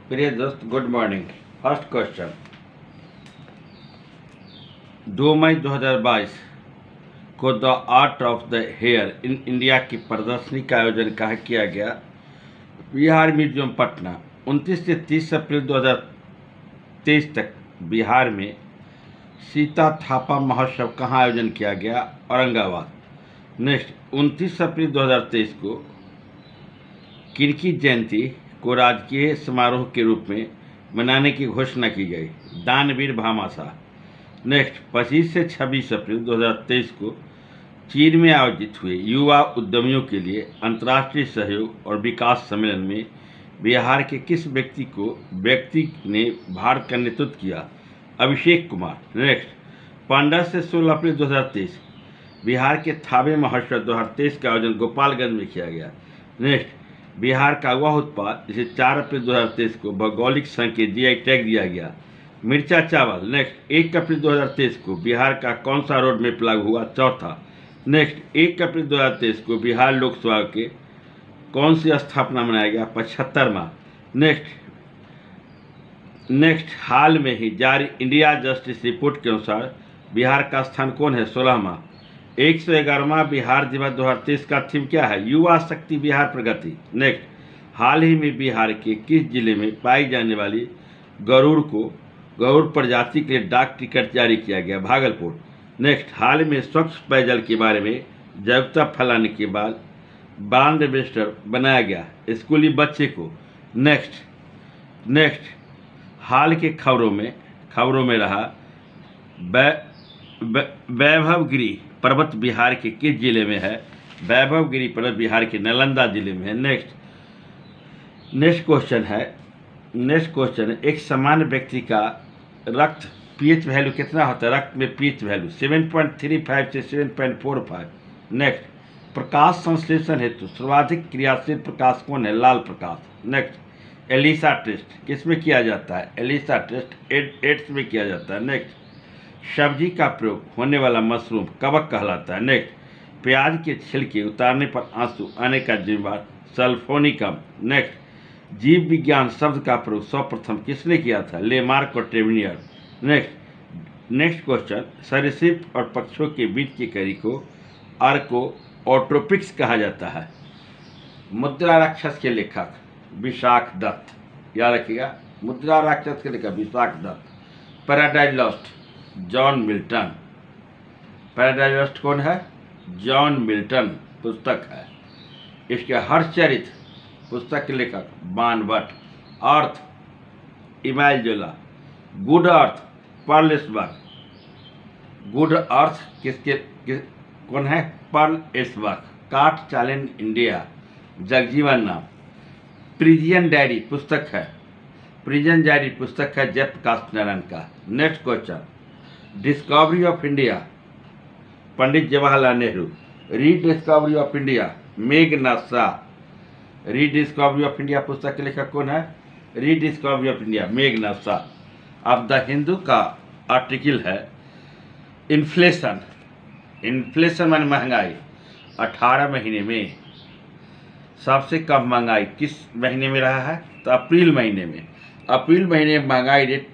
प्रिय दोस्त, good morning. First question, 2 मई 2022 को the art of the hair in India की प्रदर्शनी का आयोजन कहाँ किया गया? बिहार म्यूजियम, पटना। 29 से 30 अप्रैल 2023 तक बिहार में सीता थापा महोत्सव कहाँ आयोजन किया गया? औरंगाबाद। नेक्स्ट, 29 अप्रैल 2023 को किनकी जयंती को राजकीय समारोह के रूप में मनाने की घोषणा की गई? दानवीर भामाशाह। नेक्स्ट, 25 से 26 अप्रैल 2023 को चीन में आयोजित हुए युवा उद्यमियों के लिए अंतर्राष्ट्रीय सहयोग और विकास सम्मेलन में बिहार के किस व्यक्ति ने भारत का नेतृत्व किया? अभिषेक कुमार। नेक्स्ट, 15 से 16 अप्रैल 2023 बिहार के थावे महोत्सव 2023 का आयोजन गोपालगंज में किया गया। नेक्स्ट, बिहार का वह उत्पाद जिसे 4 अप्रैल 2023 को भौगोलिक संघ के जीआई टैग दिया गया? मिर्चा चावल। नेक्स्ट, 1 अप्रैल 2023 को बिहार का कौन सा रोड मैप लागू हुआ? चौथा। नेक्स्ट, 1 अप्रैल 2023 को बिहार लोकसभा के कौन सी स्थापना मनाया गया? 75वां। नेक्स्ट, हाल में ही जारी इंडिया जस्टिस रिपोर्ट के अनुसार बिहार का स्थान कौन है? 16वां। 111वां बिहार दिवस 2023 का थीम क्या है? युवा शक्ति बिहार प्रगति। नेक्स्ट, हाल ही में बिहार के किस जिले में पाई जाने वाली गरुड़ प्रजाति के लिए डाक टिकट जारी किया गया? भागलपुर। नेक्स्ट, हाल में स्वच्छ पेयजल के बारे में जागरूकता फैलाने के बाद ब्रांड एम्बेसडर बनाया गया स्कूली बच्चे को? नेक्स्ट, हाल के खबरों में रहा वैभवगिरी पर्वत बिहार के किस जिले में है? वैभवगिरी पर्वत बिहार के नालंदा जिले में है। नेक्स्ट क्वेश्चन है, एक सामान्य व्यक्ति का रक्त पीएच वैल्यू कितना होता है? रक्त में पीएच वैल्यू 7.35 से 7.45। नेक्स्ट, प्रकाश संश्लेषण हेतु सर्वाधिक क्रियाशील प्रकाश कौन है? लाल प्रकाश। नेक्स्ट, एलिसा टेस्ट किसमें किया जाता है? एलिसा टेस्ट एड्स में किया जाता है। नेक्स्ट, सब्जी का प्रयोग होने वाला मशरूम कवक कहलाता है। नेक्स्ट, प्याज के छिलके उतारने पर आंसू आने का जिम्मेदार सल्फोनिकम। नेक्स्ट, जीव विज्ञान शब्द का प्रयोग सर्वप्रथम किसने किया था? लेमार्क और टेवनियर। नेक्स्ट क्वेश्चन, सरीसृप और पक्षियों के बीच की कड़ी को आर्कोओट्रोपिक्स कहा जाता है? मुद्रा राक्षस के लेखक विशाख दत्त। याद रखिएगा, मुद्रा राक्षस के लेखक Vishakh Datta. Paradise lost John Milton. Paradise lost कौन है? जॉन मिल्टन पुस्तक है। इसके हर्षचरित पुस्तक के लेखक Banabhatta. Earth Emile Zola. Good earth Pearl एसबर्ग। गुड अर्थ कौन है? पर्ल एसबर्ग। Caste challenge India Jagjivan Ram. Prison diary पुस्तक है जयप्रकाश नारायण का। Next question, discovery of India Pandit Jawaharlal Nehru. Rediscovery of India Meghnath Shah. Rediscovery of India पुस्तक के लेखक कौन है? Rediscovery of India Meghnath Shah. अब द हिंदू का आर्टिकल है इन्फ्लेशन माने महंगाई। 18 महीने में सबसे कम महंगाई किस महीने में रहा है? तो अप्रैल महीने में। अप्रैल महीने में महंगाई रेट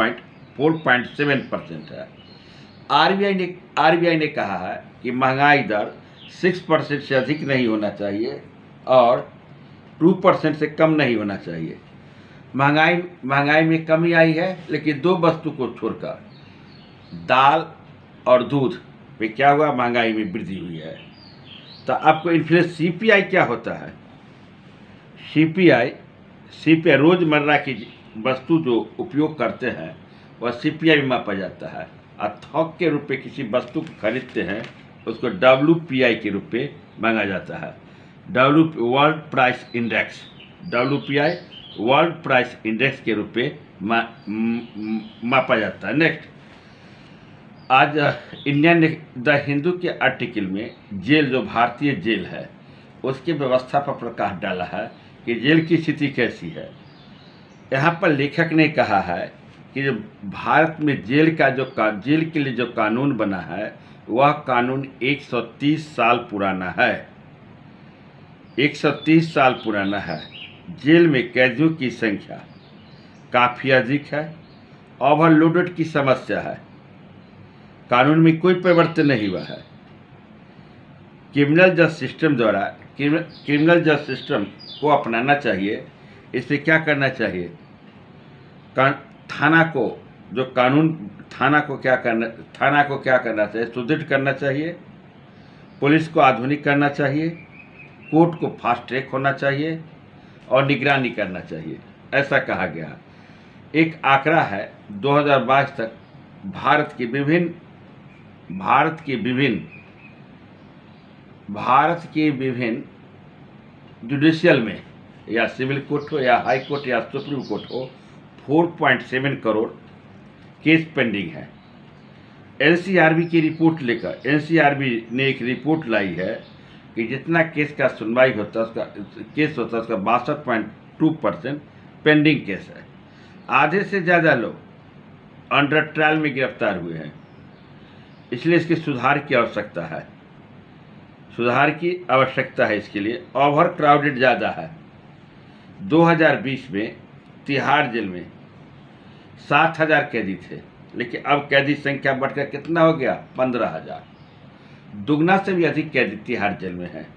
4.7% है। आरबीआई ने कहा है कि महंगाई दर 6% से अधिक नहीं होना चाहिए और 2% से कम नहीं होना चाहिए। महंगाई में कमी आई है, लेकिन दो वस्तु को छोड़कर दाल और दूध पे क्या हुआ? महंगाई में वृद्धि हुई है। तो आपको इन्फ्लेशन सीपीआई क्या होता है? सीपीआई रोजमर्रा की वस्तु जो उपयोग करते हैं वह सीपीआई में मापा जाता है। और थोक के रूप में किसी वस्तु को खरीदते हैं उसको डब्ल्यूपीआई के रूप में मांगा जाता है। World price index, WPI world price index के रूप में मापा जाता है। नेक्स्ट, आज इंडियन द हिंदू के आर्टिकल में जेल, जो भारतीय जेल है, उसकी व्यवस्था पर प्रकाश डाला है कि जेल की स्थिति कैसी है। यहाँ पर लेखक ने कहा है कि जो भारत में जेल के लिए जो कानून बना है वह कानून 130 साल पुराना है। 130 साल पुराना है। जेल में कैदियों की संख्या काफ़ी अधिक है। ओवरलोडेड की समस्या है। कानून में कोई परिवर्तन नहीं हुआ है। क्रिमिनल जस्टिस सिस्टम द्वारा क्रिमिनल जस्टिस सिस्टम को अपनाना चाहिए। इसे क्या करना चाहिए? थाना को जो कानून थाना को क्या करना चाहिए? सुदृढ़ करना चाहिए। पुलिस को आधुनिक करना चाहिए। कोर्ट को फास्ट ट्रैक होना चाहिए और निगरानी करना चाहिए, ऐसा कहा गया। एक आंकड़ा है 2022 तक भारत के विभिन्न जुडिशियल में, या सिविल कोर्ट हो या हाई कोर्ट या सुप्रीम कोर्ट हो, 4.7 करोड़ केस पेंडिंग है। एनसीआरबी की रिपोर्ट लेकर एनसीआरबी ने एक रिपोर्ट लाई है कि जितना केस का सुनवाई होता है उसका 62.2% पेंडिंग केस है। आधे से ज़्यादा लोग अंडर ट्रायल में गिरफ्तार हुए हैं। इसलिए इसके सुधार की आवश्यकता है। इसके लिए ओवर क्राउडेड ज़्यादा है। 2020 में तिहाड़ जेल में 7,000 कैदी थे, लेकिन अब कैदी संख्या बढ़कर कितना हो गया? 15,000। दुगना से भी अधिक कैदी तिहाड़ जेल में है।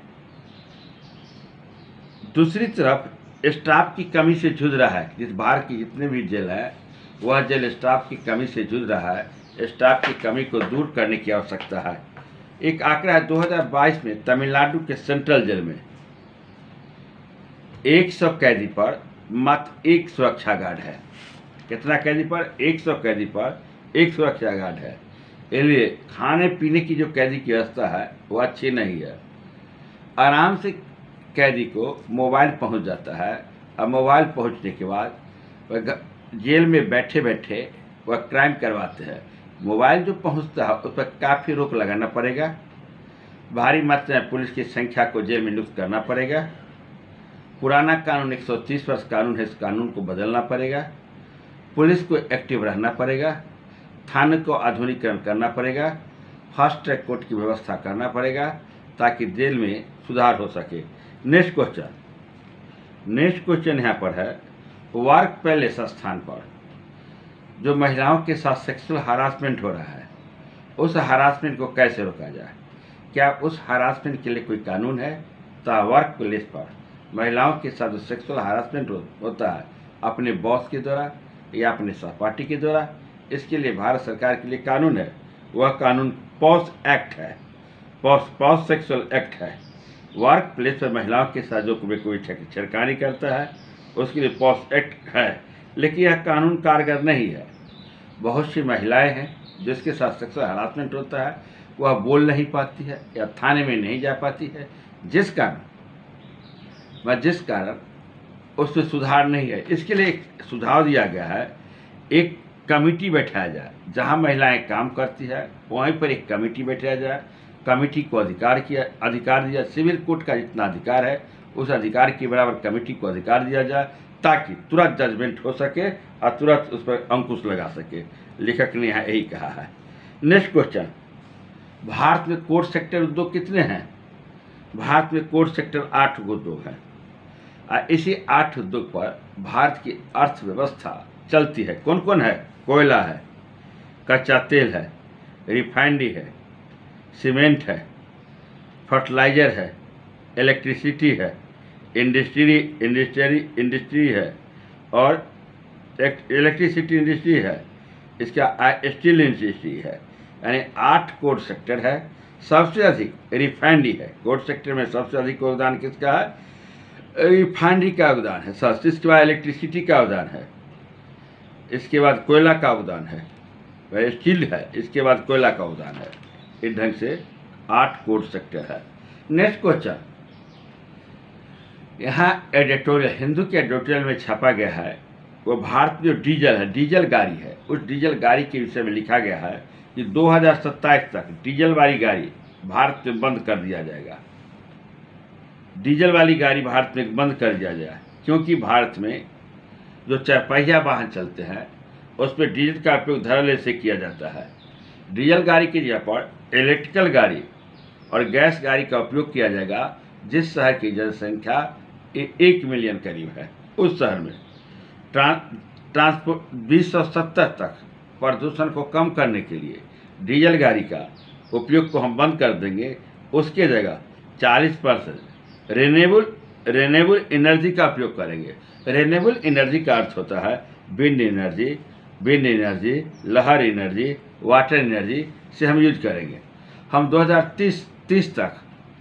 दूसरी तरफ स्टाफ की कमी से जूझ रहा है। जिस बाहर की जितने भी जेल है वह जेल स्टाफ की कमी से जूझ रहा है। स्टाफ की कमी को दूर करने की आवश्यकता है। एक आंकड़ा है 2022 में तमिलनाडु के सेंट्रल जेल में 100 कैदी पर मात्र 1 सुरक्षा गार्ड है। कितना कैदी पर? 100 कैदी पर 1 सुरक्षा गार्ड है। इसलिए खाने पीने की जो कैदी की व्यवस्था है वो अच्छी नहीं है। आराम से कैदी को मोबाइल पहुंच जाता है, और मोबाइल पहुंचने के बाद वह जेल में बैठे बैठे वह क्राइम करवाते हैं। मोबाइल जो पहुंचता है उस पर काफ़ी रोक लगाना पड़ेगा। भारी मात्रा में पुलिस की संख्या को जेल में नियुक्त करना पड़ेगा। पुराना कानून 130 वर्ष कानून है, इस कानून को बदलना पड़ेगा। पुलिस को एक्टिव रहना पड़ेगा। थाने को आधुनिकीकरण करना पड़ेगा। फास्ट ट्रैक कोर्ट की व्यवस्था करना पड़ेगा ताकि जेल में सुधार हो सके। नेक्स्ट क्वेश्चन यहाँ पर है, वर्क प्लेस स्थान पर जो महिलाओं के साथ सेक्सुअल हरासमेंट हो रहा है, उस हरासमेंट को कैसे रोका जाए? क्या उस हरासमेंट के लिए कोई कानून है? तो वर्क प्लेस पर महिलाओं के साथ जो सेक्सुअल हरासमेंट होता है अपने बॉस के द्वारा या अपने सहपाठी के द्वारा, इसके लिए भारत सरकार के लिए कानून है। वह कानून पॉस एक्ट है, पॉस सेक्सुअल एक्ट है। वर्क प्लेस पर महिलाओं के साथ जो कोई छेड़खानी करता है उसके लिए पॉस एक्ट है, लेकिन यह कानून कारगर नहीं है। बहुत सी महिलाएं हैं जिसके साथ सेक्सुअल हरासमेंट होता है, वह बोल नहीं पाती है या थाने में नहीं जा पाती है, जिस कारण उसमें सुधार नहीं है। इसके लिए एक सुझाव दिया गया है, एक कमेटी बैठाया जाए। जहां महिलाएं काम करती है वहीं पर एक कमेटी बैठाया जाए। कमेटी को अधिकार दिया। सिविल कोर्ट का जितना अधिकार है उस अधिकार के बराबर कमेटी को अधिकार दिया जाए, ताकि तुरंत जजमेंट हो सके और तुरंत उस पर अंकुश लगा सके। लेखक ने यहाँ यही कहा है। नेक्स्ट क्वेश्चन, भारत में कोर सेक्टर उद्योग कितने हैं? भारत में कोर सेक्टर 8 उद्योग हैं। इसी 8 उद्योग पर भारत की अर्थव्यवस्था चलती है। कौन कौन है? कोयला है, कच्चा तेल है, रिफाइनरी है, सीमेंट है, फर्टिलाइजर है, इलेक्ट्रिसिटी है, इंडस्ट्री है और इलेक्ट्रिसिटी इंडस्ट्री है, इसका स्टील इंडस्ट्री है। यानी 8 कोर सेक्टर है। सबसे अधिक रिफाइनरी है। कोर सेक्टर में सबसे अधिक योगदान किसका है? रिफाइनरी का योगदान है। इसके बाद इलेक्ट्रिसिटी का योगदान है, इसके बाद कोयला का योगदान है, वह स्टील है, इसके बाद कोयला का योगदान है। इस ढंग से 8 कोर सेक्टर है। नेक्स्ट क्वेश्चन, यहाँ एडिटोरियल हिंदू के एडिटोरियल में छापा गया है, वो भारत में जो डीजल गाड़ी है, उस डीजल गाड़ी के विषय में लिखा गया है कि 2027 तक डीजल वाली गाड़ी भारत में बंद कर दिया जाएगा। डीजल वाली गाड़ी भारत में बंद कर दिया जाए, क्योंकि भारत में जो चरपहिया वाहन चलते हैं उसमें डीजल का उपयोग धड़ल्ले से किया जाता है। डीजल गाड़ी की जगह पर इलेक्ट्रिकल गाड़ी और गैस गाड़ी का उपयोग किया जाएगा। जिस शहर की जनसंख्या 1 मिलियन करीब है, उस शहर में ट्रांसपोर्ट 2070 तक प्रदूषण को कम करने के लिए डीजल गाड़ी का उपयोग को हम बंद कर देंगे। उसके जगह 40% रेन्यूएबल एनर्जी का उपयोग करेंगे। रेन्यूएबल एनर्जी का अर्थ होता है विंड एनर्जी, लहर एनर्जी, वाटर एनर्जी से हम यूज करेंगे। हम 2030 तक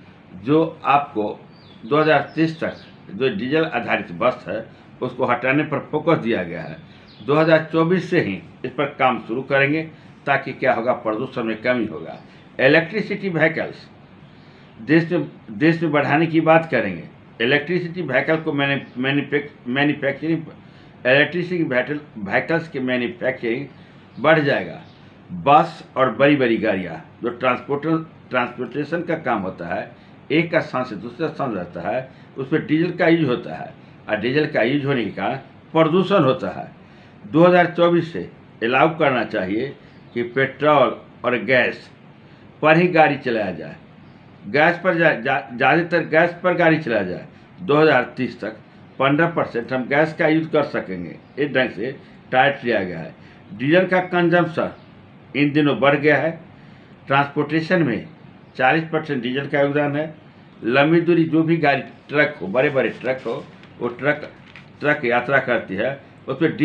जो डीजल आधारित बस है उसको हटाने पर फोकस दिया गया है। 2024 से ही इस पर काम शुरू करेंगे ताकि क्या होगा, प्रदूषण में कमी होगा। इलेक्ट्रिसिटी व्हीकल्स देश में बढ़ाने की बात करेंगे। इलेक्ट्रिसिटी व्हीकल को मैन्युफैक्चरिंग इलेक्ट्रिसिटी व्हीकल्स की मैन्युफैक्चरिंग बढ़ जाएगा। बस और बड़ी बड़ी गाड़ियाँ जो ट्रांसपोर्टेशन का काम होता है, एक स्थान से दूसरे स्थान रहता है, उसमें डीजल का यूज होता है और डीजल का यूज होने के कारण प्रदूषण होता है। 2024 से अलाउ करना चाहिए कि पेट्रोल और गैस पर ही गाड़ी चलाया जाए, गैस पर ज़्यादातर गैस पर गाड़ी चलाया जाए। 2030 तक 15% हम गैस का यूज कर सकेंगे। इस ढंग से टारगेट लिया गया है। डीजल का कंजम्पशन इन दिनों बढ़ गया है। ट्रांसपोर्टेशन में 40% डीजल का योगदान है। लंबी दूरी जो भी गाड़ी ट्रक हो, बड़े बड़े ट्रक हो, वो ट्रक यात्रा करती है, उसमें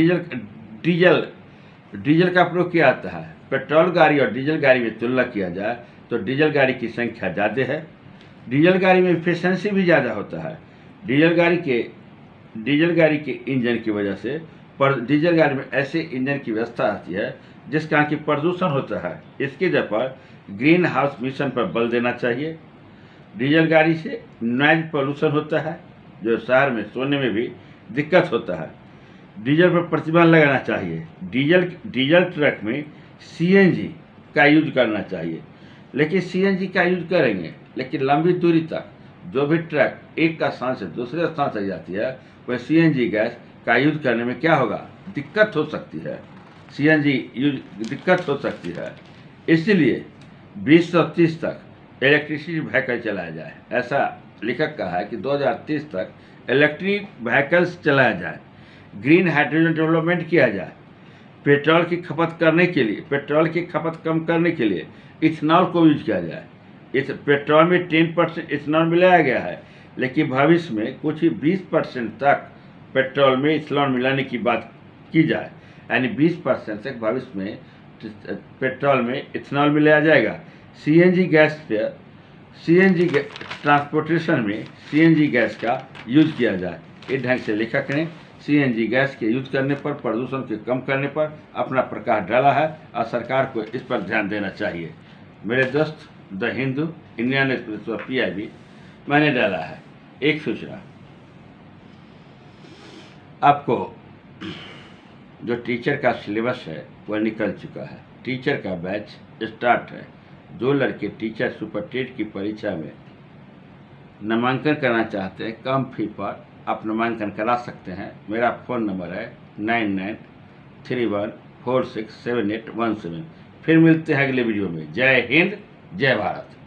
डीजल का प्रयोग किया जाता है। पेट्रोल गाड़ी और डीजल गाड़ी में तुलना किया जाए तो डीजल गाड़ी की संख्या ज़्यादा है। डीजल गाड़ी में एफिशिएंसी भी ज़्यादा होता है। डीजल गाड़ी के इंजन की वजह से डीजल गाड़ी में ऐसे इंजन की व्यवस्था आती है जिस कारण की प्रदूषण होता है। इसके जगह पर ग्रीन हाउस मिशन पर बल देना चाहिए। डीजल गाड़ी से नॉइज पोल्यूशन होता है, जो शहर में सोने में भी दिक्कत होता है। डीजल पर प्रतिबंध लगाना चाहिए। डीजल ट्रक में सीएनजी का यूज करना चाहिए। लेकिन सीएनजी का यूज करेंगे, लेकिन लंबी दूरी तक जो भी ट्रक एक का स्थान से दूसरे स्थान तक जाती है, वह सीएनजी गैस का यूज करने में क्या होगा, दिक्कत हो सकती है। दिक्कत हो सकती है। इसलिए 2030 तक इलेक्ट्रिसिटी व्हीकल चलाया जाए। ऐसा लेखक कहा है कि 2030 तक इलेक्ट्रिक व्हीकल्स चलाया जाए। ग्रीन हाइड्रोजन डेवलपमेंट किया जाए। पेट्रोल की खपत कम करने के लिए इथेनॉल को यूज किया जाए। इस पेट्रोल में 10% इथेनॉल मिलाया गया है, लेकिन भविष्य में कुछ ही 20% तक पेट्रोल में इथेनॉल मिलाने की बात की जाए, यानी 20% तक भविष्य में पेट्रोल में इथेनॉल मिलाया जाएगा। ट्रांसपोर्टेशन में सीएनजी गैस का यूज किया जाए। इस ढंग से लेखक ने सीएनजी गैस के यूज करने पर, प्रदूषण के कम करने पर अपना प्रकाश डाला है और सरकार को इस पर ध्यान देना चाहिए। मेरे दोस्त, द हिंदू, इंडियन एक्सप्रेस और PIB मैंने डाला है। एक सूचना आपको, जो टीचर का सिलेबस है वह निकल चुका है। टीचर का बैच स्टार्ट है। जो लड़के टीचर सुपरटेट की परीक्षा में नामांकन करना चाहते हैं, कम फी पर आप नामांकन करा सकते हैं। मेरा फ़ोन नंबर है 9931467817। फिर मिलते हैं अगले वीडियो में। जय हिंद, जय भारत।